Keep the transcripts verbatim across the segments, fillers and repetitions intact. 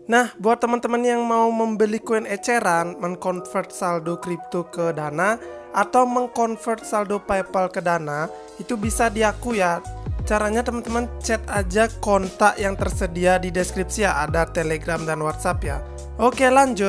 Nah, buat teman-teman yang mau membeli koin eceran, mengkonvert saldo kripto ke Dana, atau mengkonvert saldo PayPal ke Dana, itu bisa di aku ya. Caranya teman-teman chat aja kontak yang tersedia di deskripsi ya, ada Telegram dan WhatsApp ya. Oke, lanjut.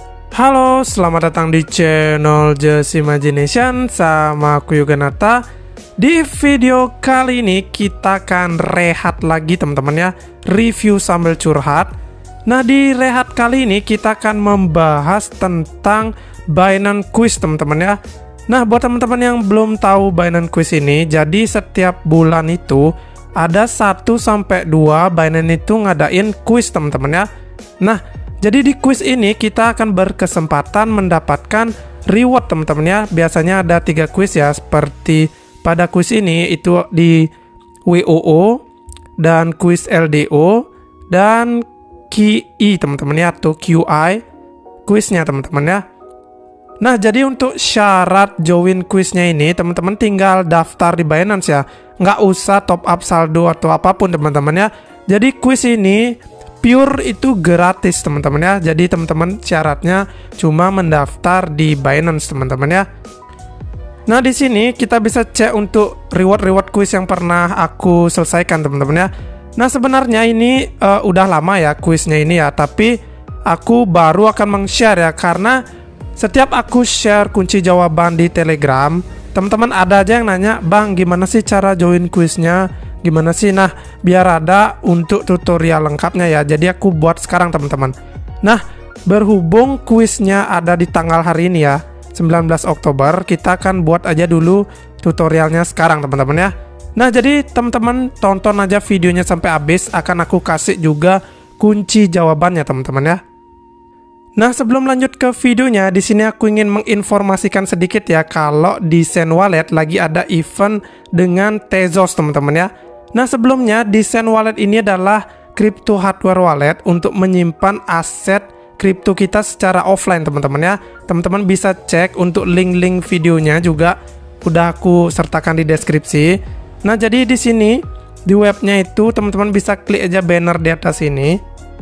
Halo, selamat datang di channel Just Imagination sama aku Yoga Nata. Di video kali ini kita akan rehat lagi teman-teman ya, review sambil curhat. Nah, di rehat kali ini kita akan membahas tentang Binance Quiz teman-teman ya. Nah, buat teman-teman yang belum tahu Binance Quiz ini, jadi setiap bulan itu ada satu sampai dua Binance itu ngadain quiz teman-teman ya. Nah, jadi di quiz ini kita akan berkesempatan mendapatkan reward teman-teman ya. Biasanya ada tiga quiz ya, seperti pada quiz ini itu di W O O dan quiz L D O dan Q I teman-teman ya, atau Q I quiznya teman-teman ya. Nah, jadi untuk syarat join quiznya ini teman-teman tinggal daftar di Binance ya, nggak usah top up saldo atau apapun teman-teman ya. Jadi quiz ini pure itu gratis teman-teman ya. Jadi teman-teman syaratnya cuma mendaftar di Binance teman-teman ya. Nah, di sini kita bisa cek untuk reward-reward quiz yang pernah aku selesaikan teman-teman ya. Nah, sebenarnya ini uh, udah lama ya quiznya ini ya, tapi aku baru akan meng-share ya, karena setiap aku share kunci jawaban di Telegram, teman-teman ada aja yang nanya, "Bang, gimana sih cara join quiznya? Gimana sih?" Nah, biar ada untuk tutorial lengkapnya ya, jadi aku buat sekarang teman-teman. Nah, berhubung quiznya ada di tanggal hari ini ya, sembilan belas Oktober, kita akan buat aja dulu tutorialnya sekarang teman-teman ya. Nah, jadi teman-teman tonton aja videonya sampai habis, akan aku kasih juga kunci jawabannya teman-teman ya. Nah, sebelum lanjut ke videonya, di sini aku ingin menginformasikan sedikit ya, kalau di Send Wallet lagi ada event dengan Tezos teman-teman ya. Nah, sebelumnya di Send Wallet ini adalah crypto hardware wallet untuk menyimpan aset kripto kita secara offline teman-teman ya. Teman-teman bisa cek untuk link-link videonya juga udah aku sertakan di deskripsi. Nah, jadi di sini di webnya itu teman-teman bisa klik aja banner di atas ini.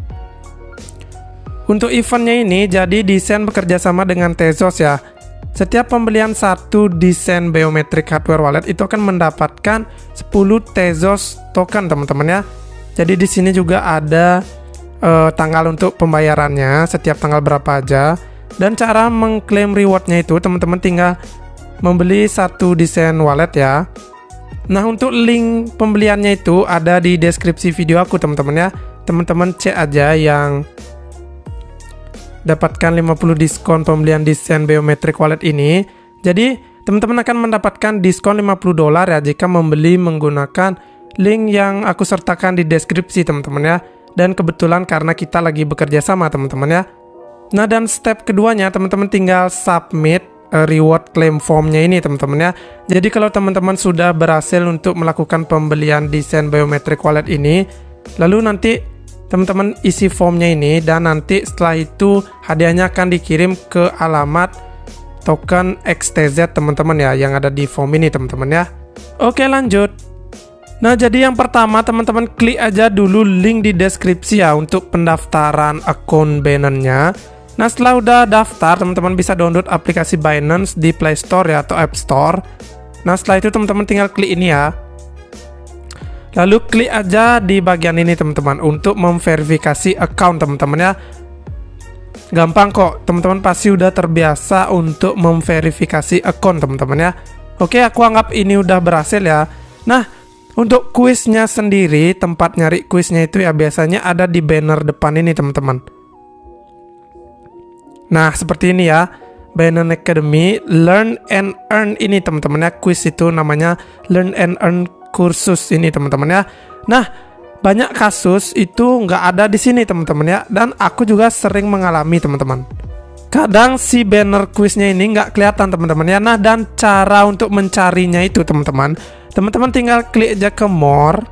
Untuk eventnya ini jadi desain bekerja sama dengan Tezos ya. Setiap pembelian satu desain biometric hardware wallet itu akan mendapatkan sepuluh Tezos token teman-teman ya. Jadi di sini juga ada uh, tanggal untuk pembayarannya, setiap tanggal berapa aja, dan cara mengklaim rewardnya itu teman-teman tinggal membeli satu desain wallet ya. Nah, untuk link pembeliannya itu ada di deskripsi video aku teman-teman ya. Teman-teman cek aja yang dapatkan lima puluh diskon pembelian desain biometric wallet ini. Jadi teman-teman akan mendapatkan diskon lima puluh dolar ya jika membeli menggunakan link yang aku sertakan di deskripsi teman-teman ya. Dan kebetulan karena kita lagi bekerja sama teman-teman ya. Nah, dan step keduanya teman-teman tinggal submit reward claim formnya ini teman-teman ya. Jadi kalau teman-teman sudah berhasil untuk melakukan pembelian desain biometric wallet ini, lalu nanti teman-teman isi formnya ini, dan nanti setelah itu hadiahnya akan dikirim ke alamat token X T Z teman-teman ya, yang ada di form ini teman-teman ya. Oke, lanjut. Nah, jadi yang pertama teman-teman klik aja dulu link di deskripsi ya untuk pendaftaran akun Binance-nya. Nah, setelah udah daftar, teman-teman bisa download aplikasi Binance di Play Store ya, atau App Store. Nah, setelah itu teman-teman tinggal klik ini ya. Lalu klik aja di bagian ini teman-teman untuk memverifikasi account teman-teman ya. Gampang kok, teman-teman pasti udah terbiasa untuk memverifikasi account teman-teman ya. Oke, aku anggap ini udah berhasil ya. Nah, untuk quiznya sendiri, tempat nyari quiznya itu ya biasanya ada di banner depan ini teman-teman. Nah, seperti ini ya, Binance Academy Learn and Earn ini teman-teman ya. Quiz itu namanya Learn and Earn kursus ini teman-teman ya. Nah, banyak kasus itu nggak ada di sini teman-teman ya, dan aku juga sering mengalami teman-teman. Kadang si banner quiznya ini nggak kelihatan teman-teman ya. Nah, dan cara untuk mencarinya itu teman-teman, teman-teman tinggal klik aja ke more.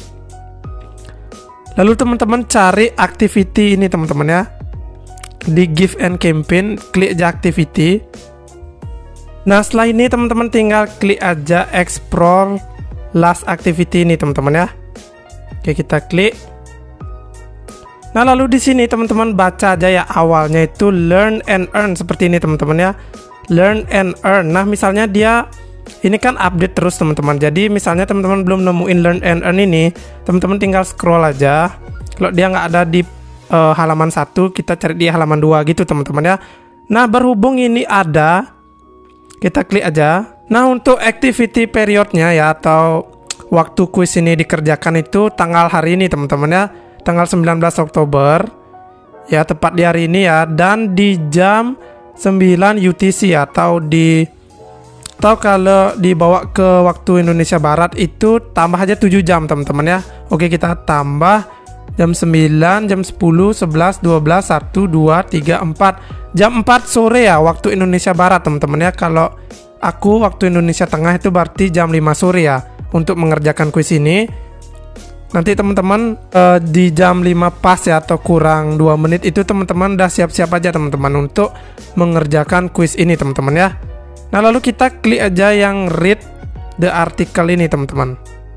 Lalu teman-teman cari activity ini teman-teman ya. Di gift and campaign, klik aja activity. Nah, setelah ini teman-teman tinggal klik aja explore last activity ini teman-teman ya. Oke, kita klik. Nah, lalu di sini teman-teman baca aja ya, awalnya itu learn and earn seperti ini teman-teman ya. Learn and earn. Nah, misalnya dia ini kan update terus teman-teman. Jadi misalnya teman-teman belum nemuin learn and earn ini, teman-teman tinggal scroll aja. Kalau dia nggak ada di uh, halaman satu, kita cari di halaman dua gitu teman-teman ya. Nah, berhubung ini ada, kita klik aja. Nah, untuk activity periodnya ya, atau waktu kuis ini dikerjakan itu tanggal hari ini teman-teman ya, tanggal sembilan belas Oktober ya, tepat di hari ini ya, dan di jam sembilan U T C ya, atau di atau kalau dibawa ke waktu Indonesia Barat itu tambah aja tujuh jam teman-teman ya. Oke, kita tambah jam sembilan, jam sepuluh, sebelas, dua belas, satu, dua, tiga, empat. Jam empat sore ya waktu Indonesia Barat teman-teman ya. Kalau aku waktu Indonesia Tengah itu berarti jam lima sore ya untuk mengerjakan kuis ini. Nanti teman-teman uh, di jam lima pas ya, atau kurang dua menit itu teman-teman udah siap-siap aja teman-teman untuk mengerjakan kuis ini teman-teman ya. Nah, lalu kita klik aja yang read the article ini teman-teman.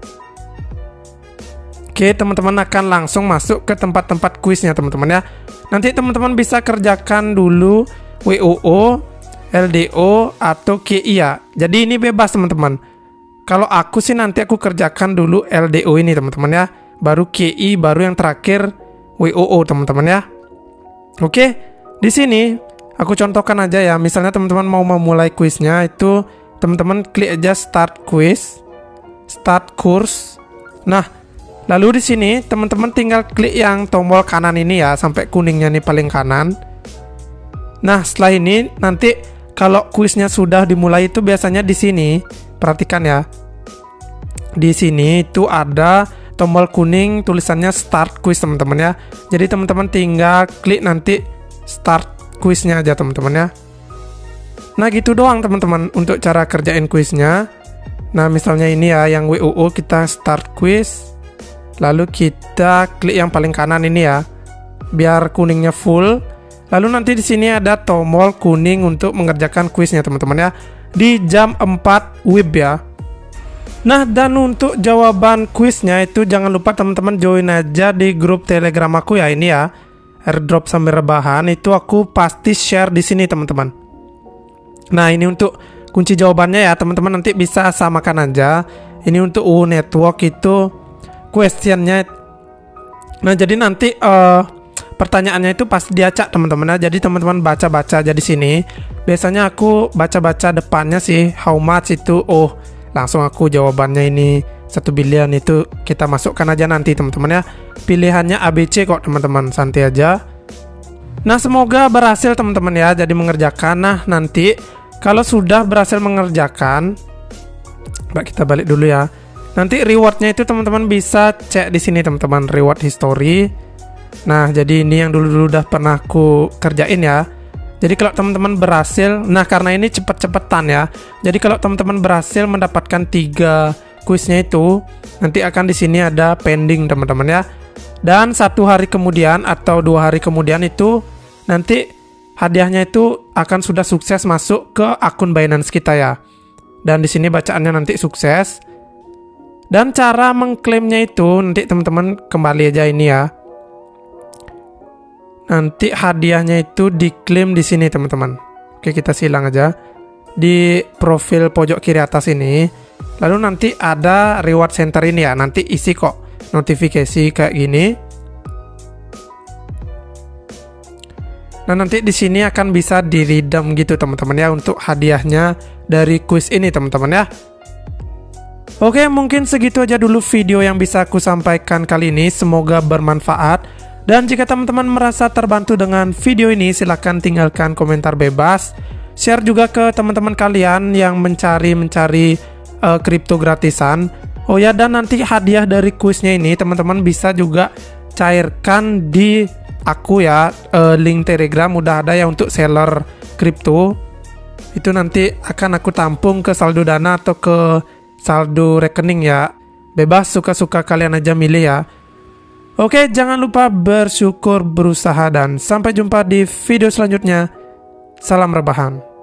Oke, teman-teman akan langsung masuk ke tempat-tempat kuisnya teman-teman ya. Nanti teman-teman bisa kerjakan dulu W O O, L D O, atau K I ya. Jadi ini bebas teman-teman. Kalau aku sih nanti aku kerjakan dulu L D O ini teman-teman ya, baru K I, baru yang terakhir W O O teman-teman ya. Oke, di sini aku contohkan aja ya. Misalnya teman-teman mau memulai kuisnya itu teman-teman klik aja start quiz, start course. Nah, lalu di sini teman-teman tinggal klik yang tombol kanan ini ya, sampai kuningnya nih paling kanan. Nah, setelah ini nanti kalau kuisnya sudah dimulai itu biasanya di sini. Perhatikan ya, di sini itu ada tombol kuning tulisannya start quiz teman-teman ya. Jadi teman-teman tinggal klik nanti start quiznya aja teman-teman ya. Nah, gitu doang teman-teman untuk cara kerjain kuisnya. Nah, misalnya ini ya yang W O O, kita start quiz, lalu kita klik yang paling kanan ini ya, biar kuningnya full. Lalu nanti di sini ada tombol kuning untuk mengerjakan kuisnya teman-teman ya, di jam empat W I B ya. Nah, dan untuk jawaban kuisnya itu jangan lupa teman-teman join aja di grup Telegram aku ya, ini ya, airdrop sambil rebahan, itu aku pasti share di sini teman-teman. Nah, ini untuk kunci jawabannya ya teman-teman, nanti bisa samakan aja. Ini untuk U network itu questionnya. Nah, jadi nanti uh, pertanyaannya itu pasti diacak teman-teman ya. Jadi teman-teman baca-baca aja di sini. Biasanya aku baca-baca depannya sih, how much itu, oh langsung aku jawabannya ini satu bilion, itu kita masukkan aja nanti teman-teman ya. Pilihannya A B C kok teman-teman, santai aja. Nah, semoga berhasil teman-teman ya jadi mengerjakan. Nah, nanti kalau sudah berhasil mengerjakan, Mbak, kita balik dulu ya. Nanti rewardnya itu teman-teman bisa cek di sini teman-teman, reward history. Nah, jadi ini yang dulu-dulu udah pernah aku kerjain ya. Jadi kalau teman-teman berhasil, nah karena ini cepet-cepetan ya. Jadi kalau teman-teman berhasil mendapatkan tiga kuisnya itu, nanti akan di sini ada pending teman-teman ya. Dan satu hari kemudian atau dua hari kemudian itu nanti hadiahnya itu akan sudah sukses masuk ke akun Binance kita ya. Dan di sini bacaannya nanti sukses. Dan cara mengklaimnya itu nanti teman-teman kembali aja ini ya. Nanti hadiahnya itu diklaim di sini teman-teman. Oke, kita silang aja di profil pojok kiri atas ini. Lalu nanti ada reward center ini ya. Nanti isi kok notifikasi kayak gini. Nah, nanti di sini akan bisa di-redeem gitu teman-teman ya untuk hadiahnya dari kuis ini teman-teman ya. Oke, mungkin segitu aja dulu video yang bisa aku sampaikan kali ini. Semoga bermanfaat. Dan jika teman-teman merasa terbantu dengan video ini, silahkan tinggalkan komentar bebas. Share juga ke teman-teman kalian yang mencari-mencari uh, kripto gratisan. Oh ya, dan nanti hadiah dari kuisnya ini teman-teman bisa juga cairkan di aku ya. uh, Link Telegram udah ada ya untuk seller kripto. Itu nanti akan aku tampung ke saldo Dana atau ke saldo rekening ya. Bebas, suka-suka kalian aja milih ya. Oke, jangan lupa bersyukur, berusaha, dan sampai jumpa di video selanjutnya. Salam rebahan.